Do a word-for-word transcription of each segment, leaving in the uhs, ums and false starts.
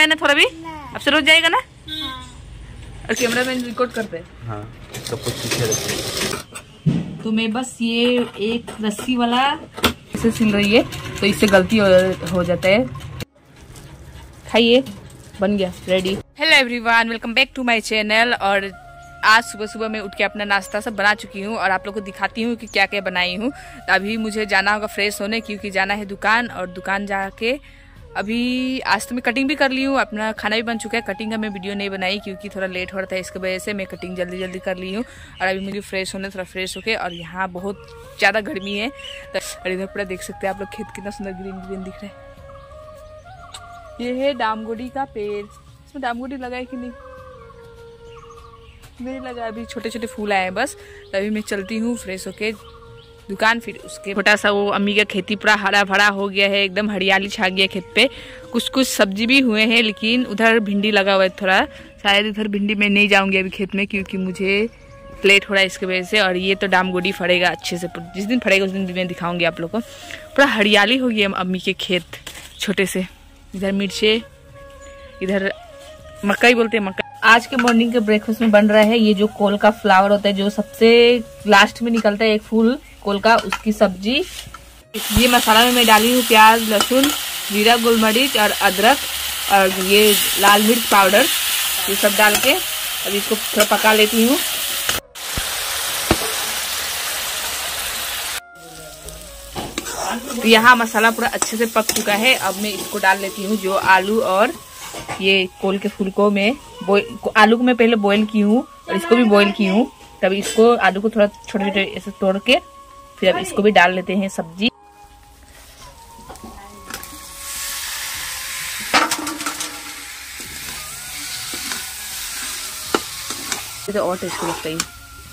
जाए ना थोड़ा भी, अब से रोज जाएगा ना। और कैमरा मैन रिकॉर्ड करते हैं। हाँ, सब कुछ पीछे रखते। तो मैं बस ये एक रस्सी वाला इसे सिल रही है, तो इससे गलती हो, हो जाता है। खाइए, बन गया, ready. Hello everyone, welcome back to my channel. और आज सुबह सुबह मैं उठ के अपना नाश्ता सब बना चुकी हूँ और आप लोग को दिखाती हूँ कि क्या क्या बनाई हूँ। तो अभी मुझे जाना होगा फ्रेश होने, क्योंकि जाना है दुकान। और दुकान जाके अभी आज तो मैं कटिंग भी कर ली हूँ, अपना खाना भी बन चुका है। कटिंग का मैं वीडियो नहीं बनाई क्योंकि थोड़ा लेट हो रहा था, इसकी वजह से मैं कटिंग जल्दी जल्दी कर ली हूँ। और अभी मुझे फ्रेश होने, थोड़ा फ्रेश होके, और यहाँ बहुत ज़्यादा गर्मी है। और इधर पूरा देख सकते हैं आप लोग, खेत कितना सुंदर ग्रीन ग्रीन दिख रहा है। ये है डामगोडी का पेड़, इसमें डामगोडी लगा है कि नहीं, नहीं लगा, अभी छोटे छोटे फूल आए हैं बस। तभी मैं चलती हूँ फ्रेश होके दुकान। फिर उसके छोटा सा वो अम्मी का खेती पूरा हरा भरा हो गया है, एकदम हरियाली छा गया खेत पे। कुछ कुछ सब्जी भी हुए हैं, लेकिन उधर भिंडी लगा हुआ है थोड़ा, शायद उधर भिंडी में नहीं जाऊंगी अभी खेत में, क्योंकि मुझे लेट हो रहा है इसकी वजह से। और ये तो डामगोडी फड़ेगा अच्छे से, जिस दिन फड़ेगा उस दिन मैं दिखाऊंगी आप लोग को। पूरा हरियाली हो गई है अम्मी के खेत छोटे से। इधर मिर्चे, इधर मकई बोलते हैं, मकई। आज के मॉर्निंग के ब्रेकफास्ट में बन रहा है ये जो कोल का फ्लावर होता है, जो सबसे लास्ट में निकलता है एक फूल कोल का, उसकी सब्जी। ये मसाला में मैं डाली हूँ प्याज, लहसुन, जीरा, गोलमरीच और अदरक, और ये लाल मिर्च पाउडर, ये सब डाल के अभी इसको थोड़ा पका लेती हूँ। तो यहाँ मसाला पूरा अच्छे से पक चुका है। अब मैं इसको डाल लेती हूँ जो आलू और ये कोल के फूल को मैं बॉयल, आलू को मैं पहले बॉईल की हूँ और इसको भी बॉईल की हूँ। तभी इसको आलू को थोड़ा छोटे छोटे ऐसे तोड़ के फिर अब इसको भी डाल लेते हैं सब्जी। तो और टेस्टी लगता है।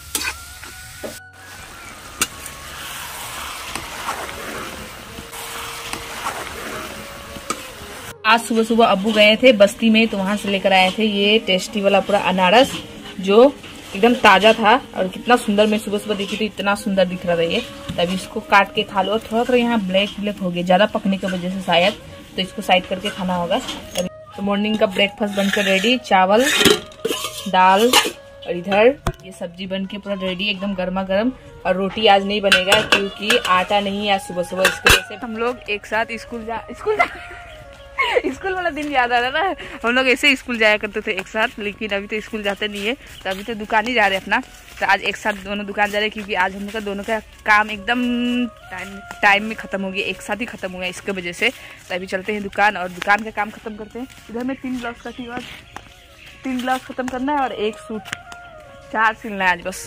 आज सुबह सुबह अब्बू गए थे बस्ती में, तो वहां से लेकर आए थे ये टेस्टी वाला पूरा अनारस, जो एकदम ताजा था। और कितना सुंदर, मैं सुबह सुबह देखी थी, इतना सुंदर दिख रहा था ये। तभी इसको काट के खा लो। और थोड़ा थोड़ा यहाँ ब्लैक ब्लैक हो गया, ज्यादा पकने की वजह से शायद, तो इसको साइड करके खाना होगा। तो मॉर्निंग का ब्रेकफास्ट बनकर रेडी, चावल, दाल, और इधर ये सब्जी बन के पूरा रेडी, एकदम गर्मा गर्म। और रोटी आज नहीं बनेगा क्योंकि आटा नहीं है आज सुबह सुबह, इसकी वजह से हम लोग एक साथ स्कूल जा स्कूल जा स्कूल वाला दिन याद आ रहा ना, हम लोग ऐसे स्कूल जाया करते थे एक साथ, लेकिन अभी तो स्कूल जाते नहीं है, तो अभी तो दुकान ही जा रहे हैं अपना। तो आज एक साथ दोनों दुकान जा रहे हैं, क्योंकि आज हम लोग का दोनों का काम एकदम टाइम टाइम में खत्म हो गया, एक साथ ही खत्म हो गया इसके वजह से। तो अभी चलते हैं दुकान और दुकान का काम खत्म करते हैं। इधर में तीन ब्लाउज कटी और तीन ब्लाउज खत्म करना है और एक सूट, चार सिलना है आज बस।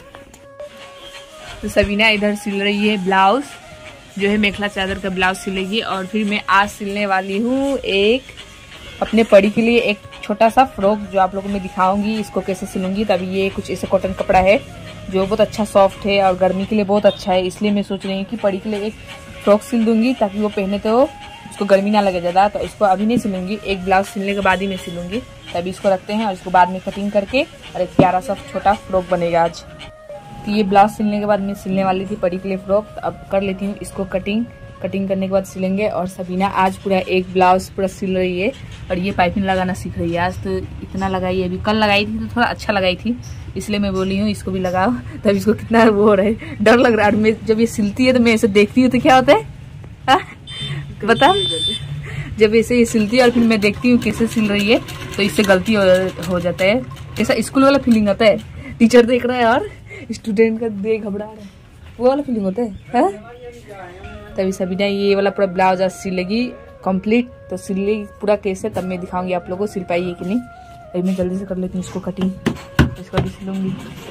तो सबीना इधर सिल रही है ब्लाउज, जो है मेखला चादर का ब्लाउज सिलेगी। और फिर मैं आज सिलने वाली हूँ एक अपने पड़ी के लिए एक छोटा सा फ्रॉक, जो आप लोगों को मैं दिखाऊंगी इसको कैसे सिलूंगी। तभी ये कुछ ऐसे कॉटन कपड़ा है जो बहुत अच्छा सॉफ्ट है और गर्मी के लिए बहुत अच्छा है, इसलिए मैं सोच रही हूँ कि पड़ी के लिए एक फ्रॉक सिल दूंगी, ताकि वो पहने तो उसको गर्मी ना लगे ज़्यादा। तो इसको अभी नहीं सिलूंगी, एक ब्लाउज सिलने के बाद ही मैं सिलूंगी। तभी इसको रखते हैं और इसको बाद में कटिंग करके और एक प्यारा सा छोटा फ्रॉक बनेगा आज। तो ये ब्लाउज सिलने के बाद मैं सिलने वाली थी पड़ी के लिए फ्रॉक, तो अब कर लेती हूँ इसको कटिंग। कटिंग करने के बाद सिलेंगे। और सबीना आज पूरा एक ब्लाउज पूरा सिल रही है और ये पाइपिंग लगाना सीख रही है। आज तो इतना लगाई है, अभी कल लगाई थी तो थोड़ा अच्छा लगाई थी, इसलिए मैं बोली हूँ इसको भी लगाओ। तब इसको कितना वो हो रहा है, डर लग रहा है। और मैं जब ये सिलती है तो मैं ऐसे देखती हूँ तो क्या होता है बता, जब ऐसे ये सिलती है और फिर मैं देखती हूँ कैसे सिल रही है, तो इससे गलती हो, हो जाता है। ऐसा स्कूल वाला फीलिंग होता है, टीचर देख रहा है और स्टूडेंट का देख घबरा रहा है, वो वाला फीलिंग होता है, है? तभी सबीना ये वाला पूरा ब्लाउज आज सिलेगी कंप्लीट। तो सिलेगी पूरा कैसे तब मैं दिखाऊंगी आप लोगों को सिल पाई है कि नहीं। अभी मैं जल्दी से कर लेती हूँ इसको कटिंग, इसको भी सिलूंगी।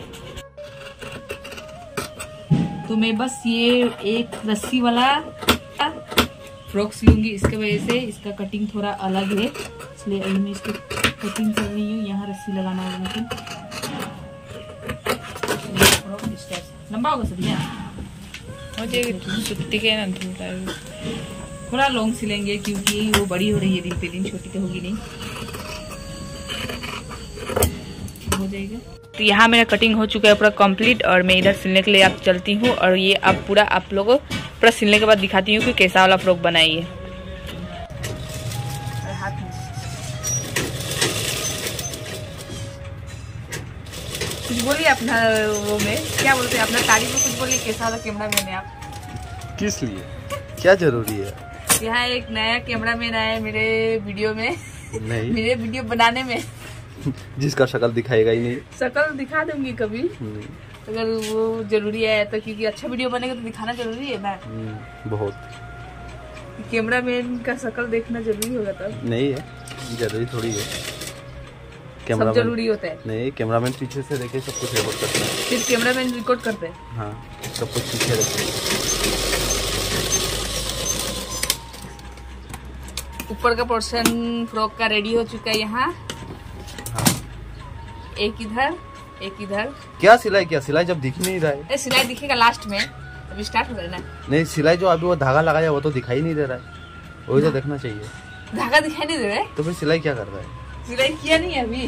तो मैं बस ये एक रस्सी वाला फ्रॉक सिलूंगी, इसके वजह से इसका कटिंग थोड़ा अलग है, इसलिए अभी मैं इसको कटिंग कर रही हूँ। यहाँ रस्सी लगाना होगा मुझे, लंबा होगा सब यहाँ मुझे छुट्टी के ना थोड़ा लॉन्ग सिलेंगे, क्योंकि वो बड़ी हो रही है दिन पे दिन, छोटी तो होगी नहीं, हो जाएगा। तो यहाँ मेरा कटिंग हो चुका है पूरा कंप्लीट, और मैं इधर सिलने के लिए आप चलती हूँ। और ये अब पूरा आप लोगों को पूरा सिलने के बाद दिखाती हूँ कि कैसा वाला फ्रॉक बनाई है। कुछ बोलिए अपना वो में, क्या बोलते हैं, अपना तारीफ में कुछ बोलिए। कैसा वाला कैमरा मैन है आप? किस लिए, क्या जरूरी है? यहाँ एक नया कैमरा मैन आया है मेरे वीडियो में, नहीं मेरे वीडियो बनाने में। जिसका शक्ल दिखाएगा ही नहीं। शक्ल दिखा दूंगी कभी अगर वो जरूरी है तो, क्योंकि अच्छा वीडियो बनेगा तो दिखाना जरूरी है ना। बहुत कैमरा मैन का शक्ल देखना जरूरी होगा तब। नहीं है, जरूरी थोड़ी है। सब जरूरी होता है। नहीं, कैमरामैन पीछे से देखे सब कुछ रिकॉर्ड करता है। सिर्फ कैमरामैन रिकॉर्ड करते हैं? हाँ, सब कुछ पीछे रखते हैं। ऊपर का पोर्शन फ्रॉक का रेडी हो चुका है यहाँ। हाँ। एक इधर एक इधर। क्या सिलाई, क्या सिलाई जब दिख नहीं रहा है? सिलाई दिखेगा लास्ट में, अभी स्टार्ट हो रहा है ना। नहीं, सिलाई जो अभी वो धागा लगाया वो तो दिखाई नहीं दे रहा है, वही तो देखना चाहिए। धागा दिखाई नहीं दे रहा है तो फिर सिलाई क्या कर रहा है? सिलाई किया नहीं है अभी।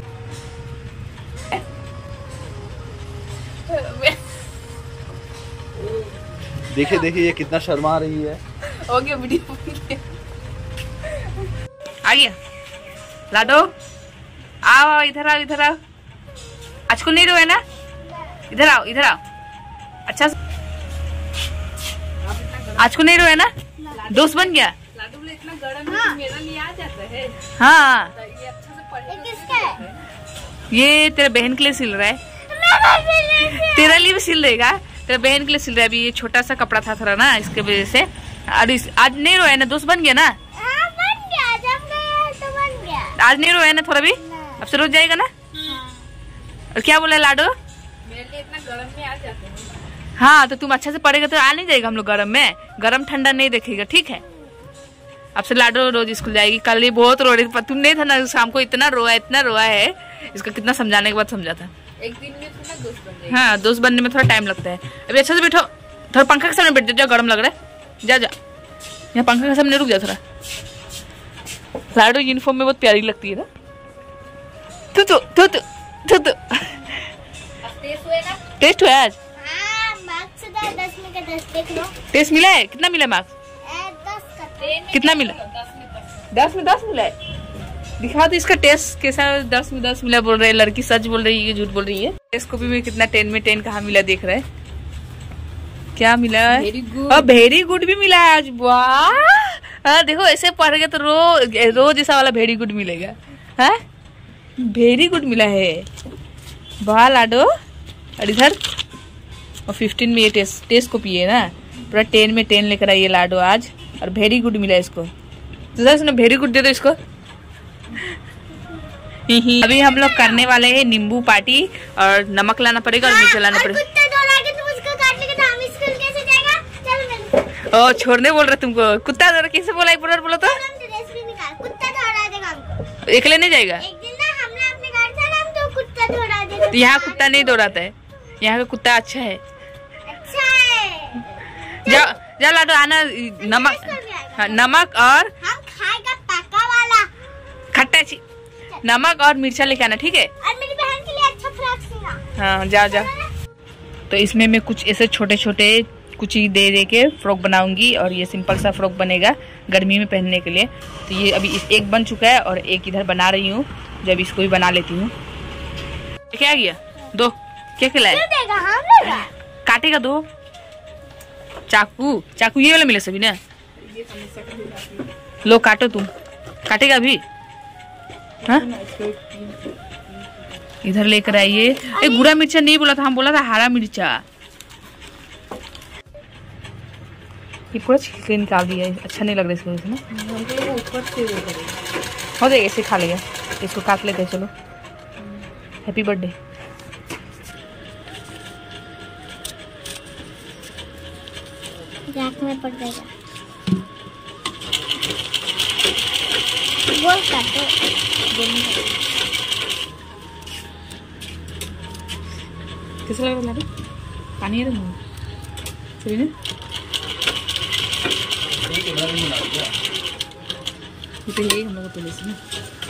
देखिए देखिए ये कितना शर्मा रही है। हो गया वीडियो आ गया। लाडो आओ, इधर आओ, इधर आओ। आज को नहीं रोए ना, इधर आओ, इधर आओ। अच्छा आज को नहीं रोए ना, दोस्त बन गया। लाडू बोले इतना गर्म है मेरा लिए आ जाता है। हाँ, ये अच्छा से पढ़े। किसका है? ये तेरे बहन के लिए सिल रहा है। तेरे लिए भी सिल देगा, तेरे बहन के लिए सिल रहा है। अभी ये छोटा सा कपड़ा था थोड़ा ना, इसके वजह से। आज नहीं रोया ना, दोस्त बन गया ना। आज नहीं रोया ना थोड़ा भी, अब से रोज जाएगा ना। और क्या बोला लाडो? मेरे लिए इतना गर्म में आ जाते हैं। हाँ, तो तुम अच्छा से पढ़ेगा तो आ नहीं जाएगा हम लोग गर्म में। गर्म ठंडा नहीं देखेगा, ठीक है। अब से लाडो रोज स्कूल जाएगी। कल ये बहुत रो रही, तुम नहीं था ना शाम को, इतना रोआ इतना रोआ है। इसका कितना समझाने के बाद समझा था। एक दिन में थोड़ा दोस्त बन जाएगी। हाँ, दोस्त बनने में थोड़ा टाइम लगता है। अभी अच्छा से बैठो, थोड़ा पंखा के सामने बैठ जाओ, गर्म लग रहा है। जा जा, यहाँ पंखा के सामने रुक जाओ थोड़ा। लाडो यूनिफॉर्म में बहुत प्यारी लगती है ना। तू तो तू तो तू तो टेस्ट हुआ आज? टेस्ट मिला है? कितना मिला मार्क्स? कितना मिला? दस में दस मिला है। दिखा दो इसका टेस्ट कैसा। दस में दस मिला बोल रहे हैं लड़की, सच बोल रही है झूठ बोल रही है? टेस्ट कॉपी में कितना टेन में टेन कहाँ मिला देख रहे हैं। क्या मिला है? Very good. वेरी गुड भी मिला है आज। वाह, देखो ऐसे पढ़ेगा तो रो रोज ऐसा वाला वेरी गुड मिलेगा। हाँ, वेरी गुड मिला है। वाह लाडो। और इधर और फिफ्टीन में ये टेस्ट टेस्ट कॉपी है ना, पूरा टेन में टेन लेकर आई है लाडो आज। और वेरी गुड मिला इसको। तो वेरी गुड दे दो इसको। अभी हम लोग करने वाले हैं नींबू पार्टी, और नमक लाना पड़ेगा और मिर्च लाना पड़ेगा। ओ, छोड़ने बोल रहे तुमको। कुत्ता दौड़ा कैसे बोला? एक बार बोलो तो। अकेले नहीं जाएगा। यहाँ कुत्ता नहीं दौड़ाता है, यहाँ का कुत्ता अच्छा है। जाओ जाओ लाडो, आना। नमक, हाँ, नमक और हम खाएगा पका वाला खट्टा ची नमक और मिर्चा लेके आना, ठीक है? और मेरी बहन के लिए अच्छा फ्रॉक सीना। हाँ, जा जा। तो इसमें मैं कुछ ऐसे छोटे छोटे कुछ ही दे दे के फ्रॉक बनाऊंगी, और ये सिंपल सा फ्रॉक बनेगा गर्मी में पहनने के लिए। तो ये अभी इस एक बन चुका है और एक इधर बना रही हूँ, जब इसको भी बना लेती हूँ। क्या गया? दो क्या खिलाए? काटेगा दो। चाकू चाकू ये वाला मिले सभी ना। लो काटो, तुम काटेगा अभी? हाँ, इधर लेकर आइए। एक बुरा मिर्चा नहीं बोला था, हम बोला था हरा मिर्चा। ये पूरा छिलके निकाल दिया, अच्छा नहीं लग रहा इसको ना। हो जाएगा, इसे खा लेगा। इसको काट लेते हैं, चलो। Happy birthday. नाक में पड़ जाएगा। गोल काटो। कैसा लग रहा है? पानी है ना, सही ना? ये ले हम लोग पहले से ना।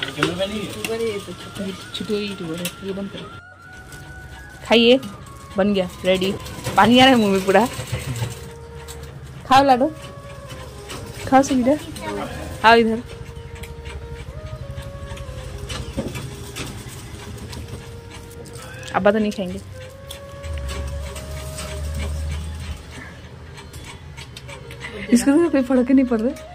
छुट्टी यूट्यूबर है, ये बंद करो। खाइए, बन गया, रेडी। पानी आ रहा है मुंह में पूरा। खाओ लाडो, खाओ सब। इधर आओ, इधर। अब्बा तो नहीं खाएंगे। इसको तो कोई फर्क नहीं पड़ रहा।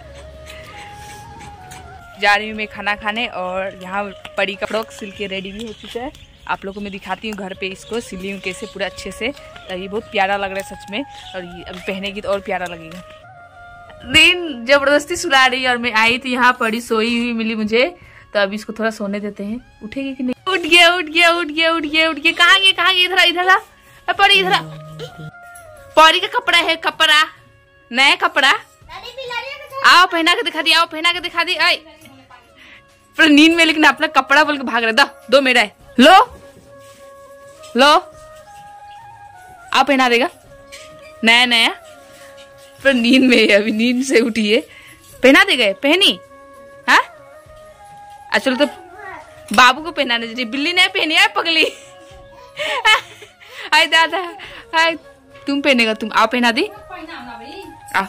जा रही हूँ मैं खाना खाने और यहाँ परी का फ्रॉक सिल के रेडी भी हो चुका है। आप लोगों को मैं दिखाती हूँ घर पे इसको सिली हूँ कैसे पूरा अच्छे से। तो ये बहुत प्यारा लग रहा है सच में, और ये अभी पहनेगी तो और प्यारा लगेगा। दिन जबरदस्ती सुला रही और मैं आई थी यहाँ, परी सोई हुई मिली मुझे, तो अभी इसको थोड़ा सोने देते हैं। उठेगी कि नहीं? उठ गया उठ गया उठ गया उठ गया उठ गया। कहाँ गया कहाँ गया? इधर इधर आ परी, इधर परी का कपड़ा है, कपड़ा नया कपड़ा। आओ पहना के दिखा दी, आओ पहना के दिखा दी। आई पर नींद में लेकिन अपना कपड़ा बोल के भाग रहे। दो दो मेरा है, लो लो आओ पहना देगा नया नया। पर नींद में है, अभी नींद से उठी है, पहना देगा। पहनी हाँ चलो तो बाबू को पहनाने चाहिए। बिल्ली नहीं पहनी है पगली। आय दादा आय तुम पहनेगा, तुम आओ पहना दी। आ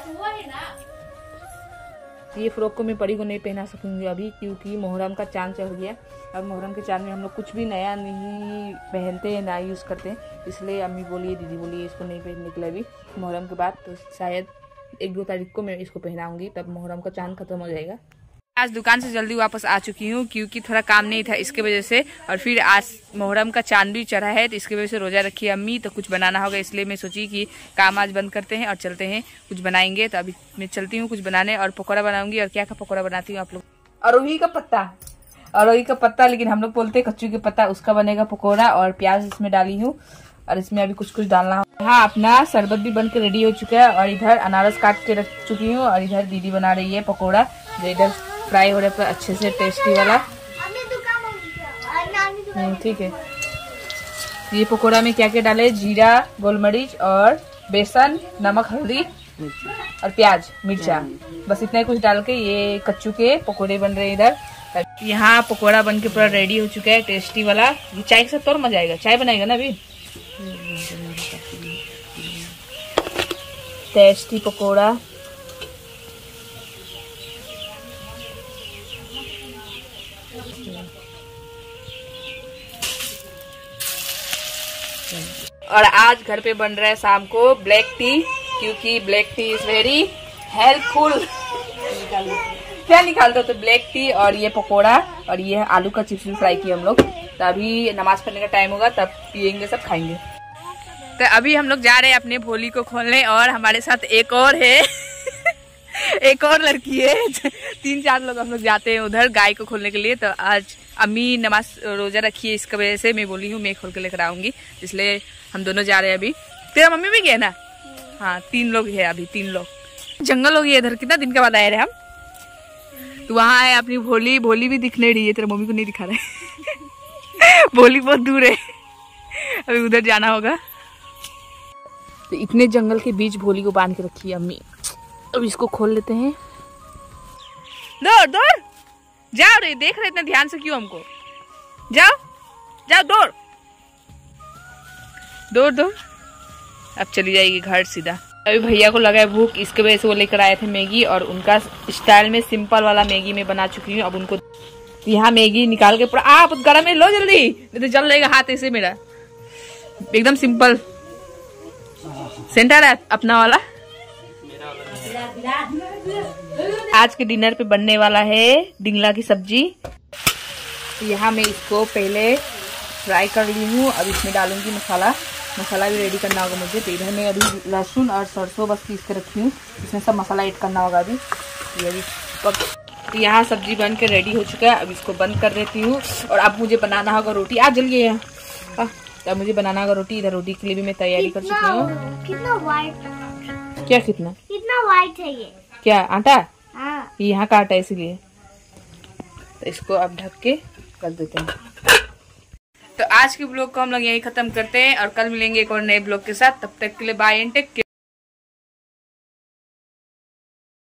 ये फ्रॉक को मैं परी को नहीं पहना सकूंगी अभी, क्योंकि मोहर्रम का चांद चढ़ गया। अब मोहर्रम के चांद में हम लोग कुछ भी नया नहीं पहनते हैं, ना यूज़ करते हैं, इसलिए अम्मी बोलिए दीदी बोलिए इसको नहीं पहनने के लिए अभी मोहर्रम के बाद। तो शायद एक दो तारीख को मैं इसको पहनाऊंगी, तब मोहर्रम का चांद खत्म हो जाएगा। आज दुकान से जल्दी वापस आ चुकी हूँ क्योंकि थोड़ा काम नहीं था इसके वजह से, और फिर आज मोहर्रम का चांद भी चढ़ा है तो इसकी वजह से रोजा रखी है अम्मी, तो कुछ बनाना होगा, इसलिए मैं सोची कि काम आज बंद करते हैं और चलते हैं कुछ बनाएंगे। तो अभी मैं चलती हूँ कुछ बनाने, और पकौड़ा बनाऊंगी। और क्या का पकौड़ा बनाती हूँ आप लोग? अरोही का पत्ता, अरोही का पत्ता, लेकिन हम लोग बोलते हैं कच्चू के पत्ता, उसका बनेगा पकौड़ा। और प्याज इसमें डाली हूँ और इसमें अभी कुछ कुछ डालना है। हाँ अपना शरबत भी बन के रेडी हो चुका है, और इधर अनारस काट के रख चुकी हूँ, और इधर दीदी बना रही है पकौड़ा जो इधर फ्राई हो रहा है अच्छे से टेस्टी वाला। ठीक है, ये पकौड़ा में क्या क्या डाले? जीरा, गोलमरीच और बेसन, नमक, हल्दी और प्याज, मिर्चा, बस इतना ही कुछ डाल के ये कच्चू के पकौड़े बन रहे हैं इधर। यहाँ पकौड़ा बन के पूरा रेडी हो चुका है टेस्टी वाला। ये चाय के साथ और मजा आएगा। चाय बनाएगा ना अभी। टेस्टी पकौड़ा और आज घर पे बन रहा है शाम को ब्लैक टी, क्योंकि black tea is very helpful. क्या निकाल दो? तो ब्लैक टी और ये पकोड़ा और ये आलू का चिप्स भी फ्राई किया हम लोग। तो अभी नमाज पढ़ने का टाइम होगा तब पियेंगे, सब खाएंगे। तो अभी हम लोग जा रहे हैं अपने भोली को खोलने, और हमारे साथ एक और है एक और लड़की है। तीन चार लोग हम लोग जाते हैं उधर गाय को खोलने के लिए। तो आज अम्मी नमाज रोजा रखी है, इसकी वजह से मैं बोली हूँ मैं खोल के लेकर आऊंगी, इसलिए हम दोनों जा रहे हैं अभी। तेरा मम्मी भी गया ना? हाँ तीन लोग है अभी, तीन लोग। जंगल हो गया इधर, कितना दिन के बाद आए रहे हम। तो वहाँ है अपनी भोली, भोली भी दिखने रही है, तेरा मम्मी को नहीं दिखा रहे। भोली बहुत दूर है, अभी उधर जाना होगा। तो इतने जंगल के बीच भोली को बांध के रखी है अम्मी। अब इसको खोल लेते हैं। दौड़ दौड़ जाओ रे, देख रहे इतना ध्यान से क्यों हमको? जाओ जाओ दौड़ दौड़ दौड़। अब चली जाएगी घर सीधा। अभी भैया को लगा है भूख, इसके वजह से वो लेकर आए थे मैगी, और उनका स्टाइल में सिंपल वाला मैगी में बना चुकी हूँ। अब उनको यहाँ मैगी निकाल के पूरा आप गरम में लो जल्दी, नहीं तो जल जाएगा हाथ ऐसे मेरा। एकदम सिंपल सेंटर है अपना वाला। आज के डिनर पे बनने वाला है डिंगला की सब्जी। यहाँ मैं इसको पहले फ्राई कर ली हूँ, अब इसमें डालूंगी मसाला। मसाला भी रेडी करना होगा मुझे। तो इधर मैं अभी लहसुन और सरसों बस पीस के रखी हूँ, इसमें सब मसाला ऐड करना होगा अभी। ये अभी तो यहाँ सब्जी बन के रेडी हो चुका है, अब इसको बंद कर देती हूँ। और अब मुझे बनाना होगा रोटी। आज जल्दी यहाँ तो मुझे बनाना होगा रोटी। इधर रोटी के लिए भी मैं तैयारी कर चुकी हूँ। कितना वाइट, क्या कितना कितना वाइट है ये? क्या आटा? हाँ। ये यहाँ का आटा है इसीलिए। तो इसको अब ढक के रख देते हैं। तो आज के ब्लॉग को हम लोग यही खत्म करते हैं, और कल मिलेंगे एक और नए ब्लॉग के साथ। तब तक के लिए बाय एंड टेक केयर।